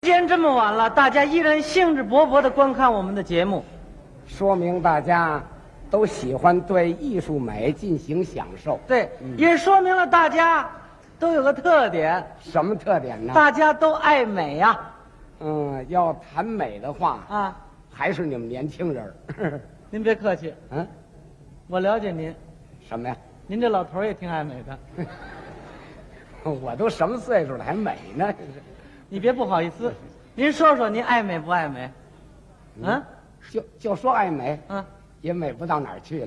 时间这么晚了，大家依然兴致勃勃地观看我们的节目， 说明大家都喜欢对艺术美进行享受。 对，也说明了大家都有个特点， 什么特点呢？ 大家都爱美呀。 要谈美的话啊， 还是你们年轻人。 您别客气，我了解您。 什么呀？ 您这老头也挺爱美的。 我都什么岁数了还美呢？ 你别不好意思，您说说您爱美不爱美？ 就说爱美，也美不到哪儿去了。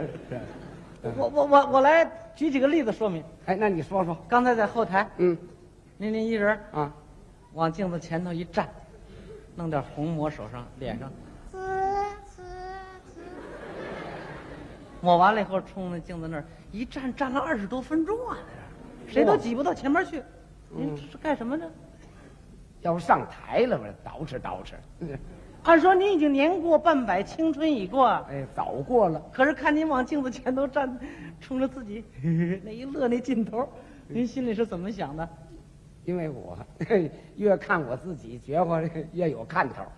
我来举几个例子说明。 哎，那你说说。 刚才在后台，您一人啊， 往镜子前头一站，弄点红抹手上脸上，抹完了以后冲那镜子那儿一站，站了20多分钟啊，谁都挤不到前面去。您这是干什么呢？ 要上台了吧，捯饬捯饬。 按说您已经年过半百，青春已过， 哎，早过了。 可是看您往镜子前头站，冲着自己那一乐那劲头，您心里是怎么想的？ 因为我越看我自己，觉得越有看头。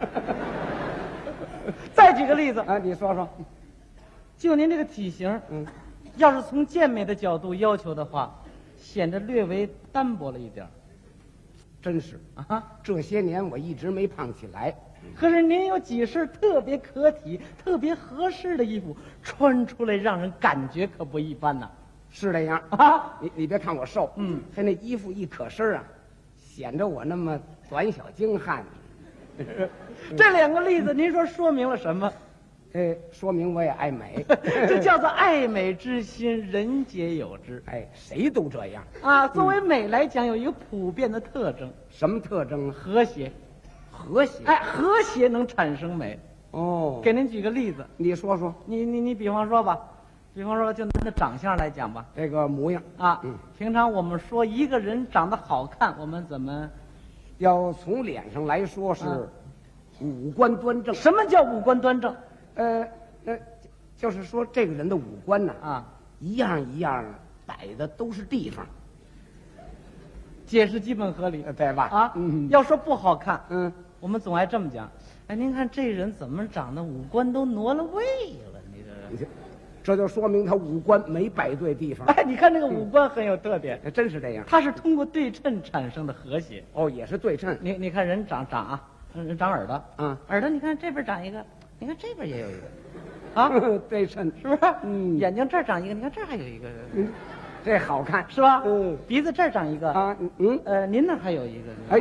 再举个例子啊，你说说。 就您这个体型，要是从健美的角度要求的话，显得略微单薄了一点。 真是啊，这些年我一直没胖起来。 可是您有几身特别可体、特别合适的衣服，穿出来让人感觉可不一般呐。 是这样啊， 你别看我瘦，他那衣服一可身啊，显得我那么短小精悍。 这两个例子，您说明了什么？ 说明我也爱美。 这叫做爱美之心，人皆有之。 哎，谁都这样啊。作为美来讲，有一个普遍的特征。 什么特征？ 和谐。 和谐。 哎，和谐能产生美。 哦， 给您举个例子， 你说说。 你比方说吧，就拿他长相来讲吧， 这个模样啊。平常我们说一个人长得好看，我们怎么？ 要从脸上来说是五官端正。 什么叫五官端正？ 就是说这个人的五官呢，一样一样摆的都是地方。 解释基本合理， 对吧？ 啊，要说不好看，我们总爱这么讲。哎，您看这人怎么长得五官都挪了位了？你这就说明他五官没摆对地方。 哎，你看这个五官很有特点， 真是这样。 它是通过对称产生的和谐。 哦，也是对称。 你看人长耳朵，耳朵你看这边长一个。你看这边也有一个，啊， 对称是不是？眼睛这儿长一个，你看这儿还有一个， 这好看是吧？鼻子这儿长一个啊， 您那儿还有一个， 哎，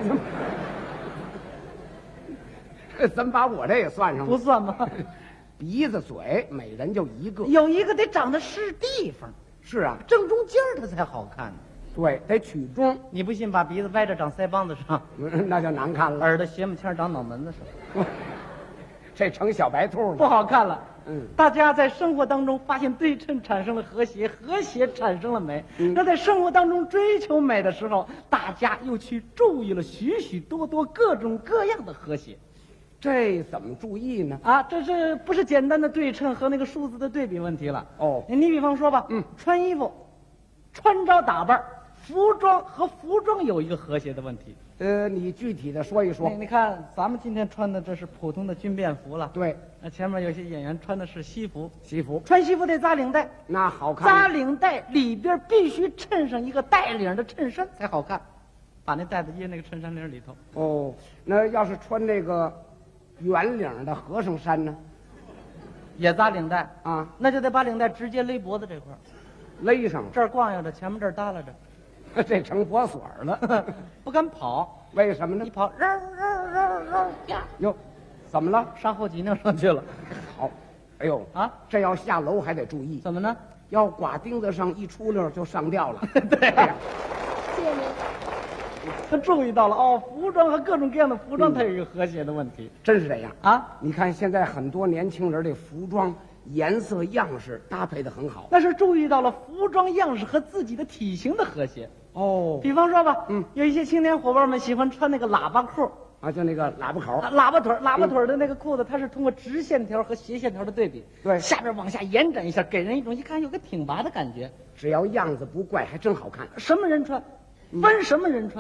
怎么把我这也算上了？ 不算吗？ 鼻子嘴每人就一个， 有一个得长得是地方。 是啊， 正中间它才好看呢。 对，得取中。 你不信，把鼻子歪着长腮帮子上， 那就难看了。 耳朵斜木签长脑门子上。 这成小白兔了， 不好看了。大家在生活当中发现对称产生了和谐，和谐产生了美。那在生活当中追求美的时候，大家又去注意了许许多多各种各样的和谐。 这怎么注意呢？ 啊，这是不是简单的对称和那个数字的对比问题了？ 哦， 你比方说吧，穿衣服、穿着打扮、服装和服装有一个和谐的问题。 你具体的说一说。 你看，咱们今天穿的这是普通的军便服了。 对， 那前面有些演员穿的是西服。 西服， 穿西服得扎领带， 那好看。 扎领带里边必须衬上一个带领的衬衫才好看，把那带子掖那个衬衫领里头。 哦，那要是穿那个圆领的和尚衫呢？ 也扎领带啊， 那就得把领带直接勒脖子这块儿， 勒上， 这儿逛悠着，前面这儿耷拉着。 这成脖锁了， 不敢跑， 为什么呢？ 一跑，绕呀！ 哟，怎么了？ 上后脊梁上去了。 好，哎呦啊，这要下楼还得注意。 怎么呢？ 要挂钉子上一出溜就上吊了。 对呀，谢谢您。他注意到了哦，服装和各种各样的服装，它有一个和谐的问题， 真是这样啊！ 你看现在很多年轻人这服装颜色样式搭配的很好， 那是注意到了服装样式和自己的体型的和谐。 哦， 比方说吧，有一些青年伙伴们喜欢穿那个喇叭裤啊，就那个喇叭口、 喇叭腿的那个裤子，它是通过直线条和斜线条的对比， 对， 下边往下延展一下，给人一种一看有个挺拔的感觉。 只要样子不怪，还真好看。 什么人穿？分什么人穿？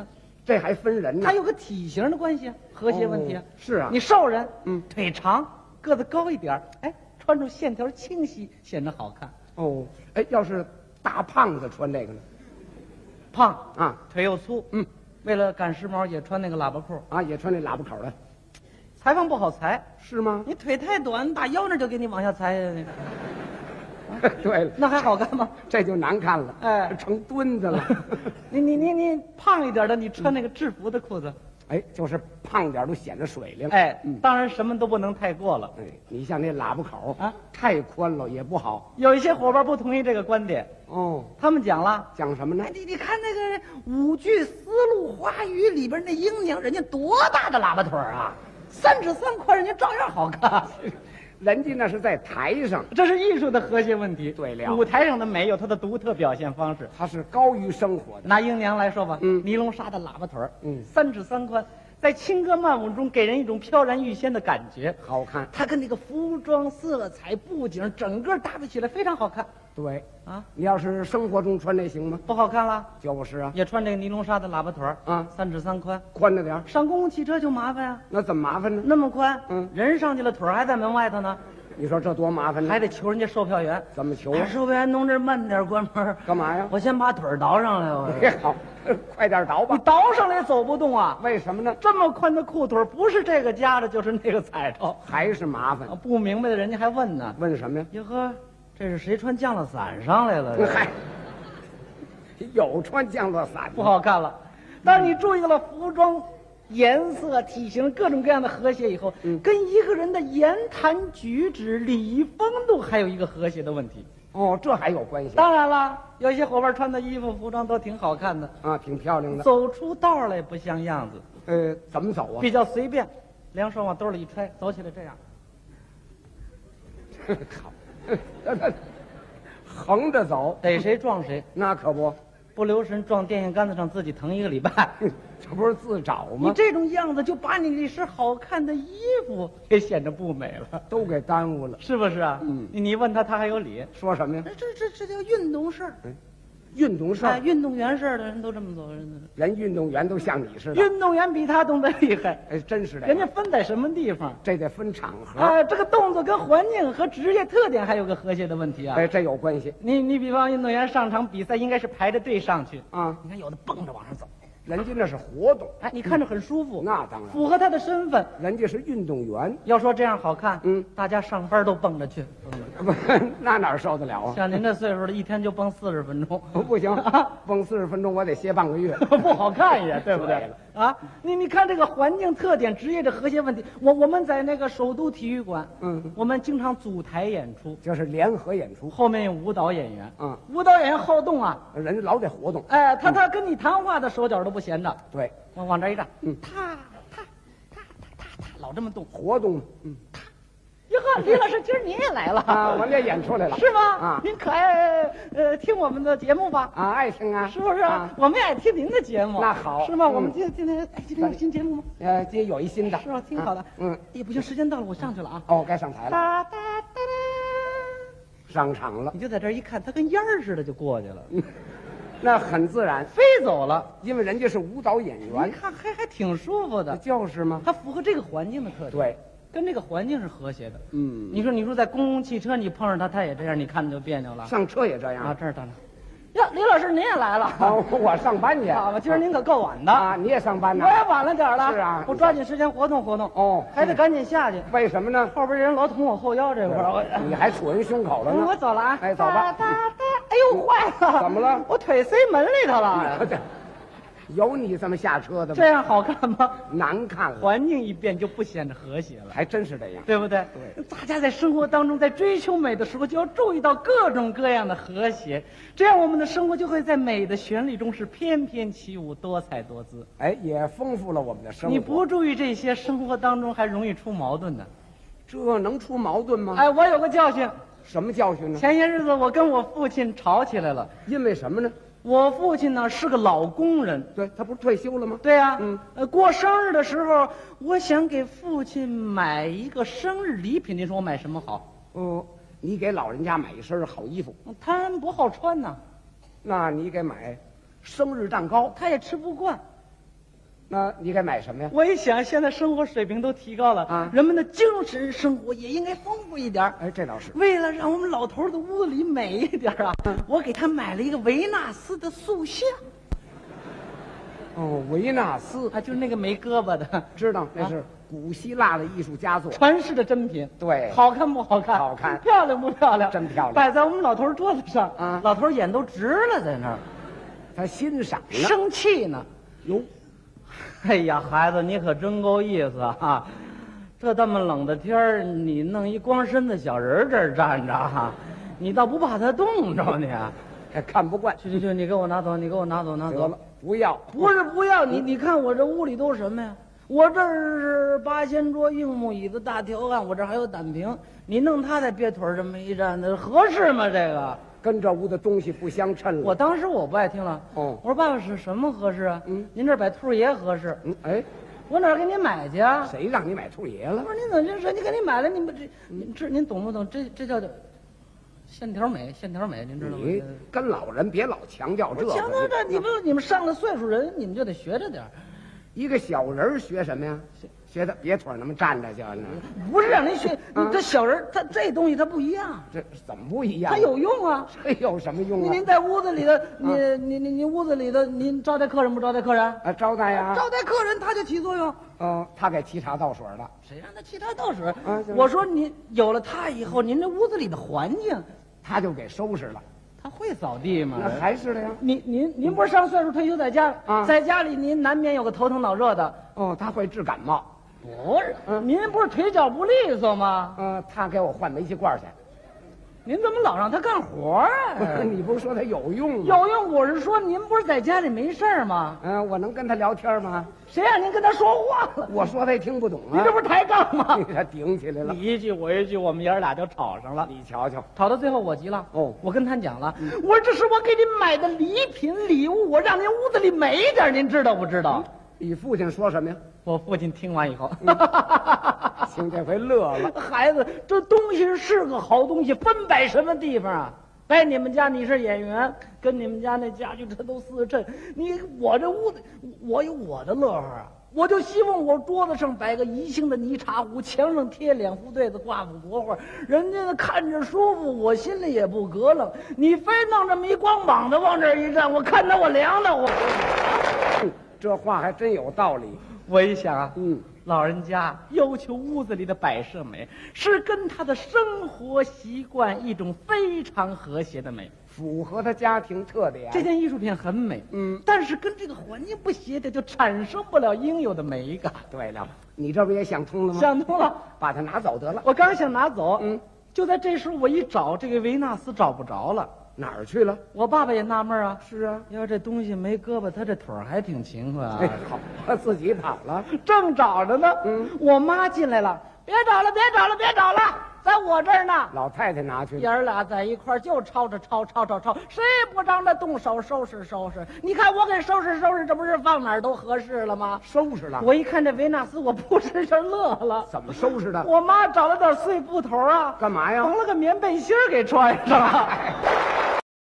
这还分人呢。 它有个体型的关系啊，和谐问题啊。 是啊， 你瘦人， 腿长，个子高一点，哎，穿着线条清晰，显得好看。 哦，哎，要是大胖子穿这个呢？ 胖啊， 腿又粗，为了赶时髦也穿那个喇叭裤啊，也穿那喇叭口的。 裁缝不好裁， 是吗？ 你腿太短，打腰那就给你往下裁下去。 对了， 那还好看吗？ 这就难看了，哎，成墩子了。 你胖一点的，你穿那个制服的裤子， 哎，就是胖点都显得水灵。 哎，当然什么都不能太过了。 哎，你像那喇叭口啊， 太宽了也不好。 有一些伙伴不同意这个观点。 哦， 他们讲了， 讲什么呢？ 哎，你看那个五句丝路花语里边那英娘，人家多大的喇叭腿啊，3指3宽，人家照样好看。 人家那是在台上， 这是艺术的和谐问题。 对了， 舞台上的美有它的独特表现方式， 它是高于生活的。 拿英娘来说吧，尼龙纱的喇叭腿，3指3宽，在轻歌曼舞中给人一种飘然欲仙的感觉， 好看。 它跟那个服装、色彩、布景整个搭配起来非常好看。 对啊， 你要是生活中穿这行吗？ 不好看了。 就是啊， 也穿这个尼龙纱的喇叭腿啊 ，3指3宽， 宽着点。 上公共汽车就麻烦呀。 那怎么麻烦呢？ 那么宽，人上去了，腿还在门外头呢。 你说这多麻烦呢？ 还得求人家售票员。 怎么求啊？ 售票员同志慢点关门。 干嘛呀？ 我先把腿倒上来。我好，快点倒吧。 你倒上来也走不动啊？ 为什么呢？ 这么宽的裤腿，不是这个夹着就是那个踩着， 还是麻烦。 不明白的人家还问呢。 问什么呀？ 哟呵，这是谁穿降落伞上来了？ 嗨，有穿降落伞不好看了。当你注意了服装、颜色、体型各种各样的和谐以后，跟一个人的言谈举止、礼仪风度还有一个和谐的问题。 哦，这还有关系？ 当然了，有一些伙伴穿的衣服、服装都挺好看的啊，挺漂亮的， 走出道来不像样子。 怎么走啊？ 比较随便，两手往兜里一揣，走起来这样。 好，横着走， 逮谁撞谁， 那可不。 不留神撞电线杆子上，自己疼1个礼拜， 这不是自找吗？ 你这种样子就把你这身好看的衣服给显得不美了， 都给耽误了， 是不是啊？你问他，他还有理。 说什么呀？ 这叫运动事儿。 运动事儿， 运动员似的人都这么走， 人运动员都像你似的。 运动员比他动得厉害， 哎，真是的。 人家分在什么地方？ 这得分场合。 这个动作跟环境和职业特点还有个和谐的问题啊。 哎，这有关系。 你比方运动员上场比赛，应该是排着队上去啊。 你看有的蹦着往上走， 人家那是活动， 哎，你看着很舒服。 那当然， 符合他的身份。 人家是运动员， 要说这样好看，大家上班都蹦着去。 不，那哪受得了啊？ 像您这岁数的，一天就蹦40分钟， 不行，蹦40分钟我得歇半个月， 不好看也，对不对？啊，你看这个环境特点、职业的和谐问题。我们在那个首都体育馆，我们经常组台演出， 就是联合演出， 后面有舞蹈演员，舞蹈演员好动啊， 人老得活动， 哎，他跟你谈话的手脚都不闲着， 对， 往这一站，他老这么动， 活动， 哟呵，李老师，今儿您也来了啊！我也演出来了， 是吗？ 啊， 您可爱听我们的节目吧？ 啊，爱听啊， 是不是？我们也爱听您的节目。 那好， 是吗？我们今天有新节目吗？ 今天有一新的， 是吧？挺好的。也不行，时间到了，我上去了啊。 哦，该上台了。上场了， 你就在这一看，他跟烟儿似的就过去了。 那很自然， 飞走了， 因为人家是舞蹈演员。 你看，还挺舒服的。 就是吗？ 它符合这个环境的特点。 对。 跟这个环境是和谐的。你说在公共汽车你碰上他也这样，你看着就别扭了。 上车也这样啊，这儿等着。呀，李老师您也来了。 我上班去。 啊，今儿您可够晚的啊！你也上班呢？ 我也晚了点了。 是啊， 我抓紧时间活动活动。 哦， 还得赶紧下去。 为什么呢？ 后边人老捅我后腰这块儿。 你还杵人胸口了呢。 我走了啊。 哎，走吧。 哎呦，坏了！ 怎么了？ 我腿塞门里头了。 有你这么下车的吗？ 这样好看吗？ 难看了， 环境一变就不显得和谐了， 还真是这样， 对不对？ 对， 大家在生活当中，在追求美的时候，就要注意到各种各样的和谐，这样我们的生活就会在美的旋律中是翩翩起舞，多彩多姿。 哎，也丰富了我们的生活。 你不注意这些，生活当中还容易出矛盾呢。 这能出矛盾吗？ 哎，我有个教训。 什么教训呢？ 前些日子我跟我父亲吵起来了。 因为什么呢？ 我父亲呢是个老工人， 对，他不是退休了吗？ 对啊，过生日的时候，我想给父亲买一个生日礼品，您说我买什么好？ 你给老人家买一身好衣服， 他不好穿呐。 那你给买生日蛋糕， 他也吃不惯。 那你该买什么呀？ 我一想，现在生活水平都提高了啊， 人们的精神生活也应该丰富一点。 哎，这倒是。 为了让我们老头的屋子里美一点啊，我给他买了一个维纳斯的塑像。 哦，维纳斯啊，就是那个没胳膊的， 知道那是古希腊的艺术佳作， 传世的珍品。 对， 好看不好看？ 好看。 漂亮不漂亮？ 真漂亮。 摆在我们老头桌子上啊， 老头眼都直了，在那儿， 他欣赏呢， 生气呢。 哟， 哎呀，孩子，你可真够意思啊！这么冷的天儿，你弄一光身的小人这儿站着哈，你倒不怕他冻着你？ 还看不惯。 去，你给我拿走，你给我拿走，拿走。 不要， 不是不要，你看我这屋里都什么呀？我这儿是八仙桌、硬木椅子、大条案，我这还有胆瓶。你弄他在别腿这么一站，那合适吗？这个跟这屋的东西不相称了。 我当时我不爱听了。 哦， 我说爸爸是什么合适啊？您这摆兔爷合适。 哎， 我哪儿给您买去啊？ 谁让你买兔爷了？ 不是您怎么这人家给你买了？你们您懂不懂？这叫线条美，线条美，您知道吗？ 你跟老人别老强调这个。 强调这，你们上了岁数人，你们就得学着点儿。 一个小人学什么呀？学他别腿那么站着去呢？ 不是让您学，你这小人他这东西他不一样。 这怎么不一样？ 他有用啊！ 这有什么用啊？ 您在屋子里的，你屋子里的，您招待客人不招待客人？ 啊，招待呀！ 招待客人他就起作用。 哦，他给沏茶倒水了。 谁让他沏茶倒水？ 啊， 我说你有了他以后，您这屋子里的环境， 他就给收拾了。 他会扫地吗？ 那还是的呀。 您不是上岁数退休在家啊， 在家里您难免有个头疼脑热的。 哦，他会治感冒。 不是，您不是腿脚不利索吗？ 他给我换煤气罐去。 您怎么老让他干活啊？ 你不是说他有用吗？ 有用，我是说您不是在家里没事儿吗？ 我能跟他聊天吗？ 谁让您跟他说话了？ 我说他也听不懂啊。 你这不是抬杠吗？ 他顶起来了， 你一句我一句，我们爷儿俩就吵上了。 你瞧瞧， 吵到最后我急了。 哦， 我跟他讲了，我说这是我给您买的礼品礼物，我让您屋子里美一点，您知道不知道？ 你父亲说什么呀？ 我父亲听完以后， 行，这回乐了。 孩子，这东西是个好东西，分摆什么地方啊？在你们家你是演员，跟你们家那家具这都四衬。我这屋子，我有我的乐呵啊！我就希望我桌子上摆个宜兴的泥茶壶，墙上贴2副对子，挂幅国画，人家看着舒服，我心里也不膈冷。你非弄这么一光膀子往这儿一站，我看着我凉的我。 这话还真有道理。 我一想啊，老人家要求屋子里的摆设美，是跟他的生活习惯一种非常和谐的美， 符合他家庭特点。 这件艺术品很美，但是跟这个环境不协调，就产生不了应有的美感。 对了，你这不也想通了吗？ 想通了， 把它拿走得了。 我刚想拿走，就在这时候我一找，这个维纳斯找不着了。 哪儿去了？ 我爸爸也纳闷啊。 是啊， 要这东西没胳膊，他这腿儿还挺勤快啊。 哎，好，他自己跑了。 正找着呢，我妈进来了，别找了，别找了，别找了，在我这儿呢。 老太太拿去了。 爷儿俩在一块儿就吵着吵，谁也不让他动手收拾收拾。你看我给收拾收拾，这不是放哪儿都合适了吗？ 收拾了。 我一看这维纳斯，我不是就乐了。 怎么收拾的？ 我妈找了点碎布头啊， 干嘛呀？ 缝了个棉背心儿给穿上了。